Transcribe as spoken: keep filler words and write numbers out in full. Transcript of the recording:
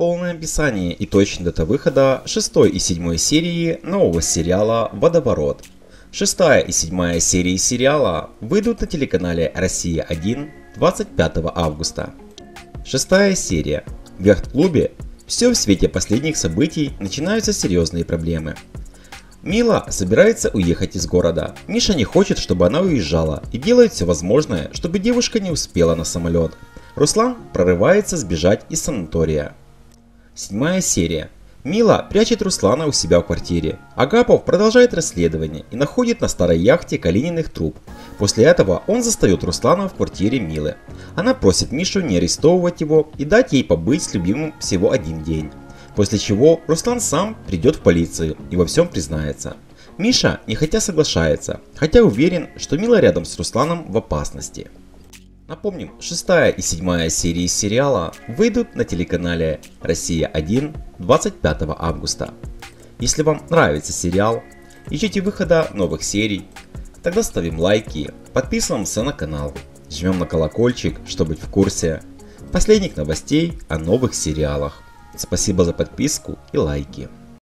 Полное описание и точная дата выхода шестой и седьмой серии нового сериала «Водоворот». Шестая и седьмая серии сериала выйдут на телеканале Россия один двадцать пятого августа. Шестая серия. В яхт-клубе все в свете последних событий начинаются серьезные проблемы. Мила собирается уехать из города. Миша не хочет, чтобы она уезжала, и делает все возможное, чтобы девушка не успела на самолет. Руслан прорывается сбежать из санатория. Седьмая серия. Мила прячет Руслана у себя в квартире. Агапов продолжает расследование и находит на старой яхте Калининых труп. После этого он застает Руслана в квартире Милы. Она просит Мишу не арестовывать его и дать ей побыть с любимым всего один день. После чего Руслан сам придет в полицию и во всем признается. Миша нехотя соглашается, хотя уверен, что Мила рядом с Русланом в опасности. Напомним, шестая и седьмая серии сериала выйдут на телеканале Россия один двадцать пятого августа. Если вам нравится сериал и ждете выхода новых серий, тогда ставим лайки, подписываемся на канал, жмем на колокольчик, чтобы быть в курсе последних новостей о новых сериалах. Спасибо за подписку и лайки.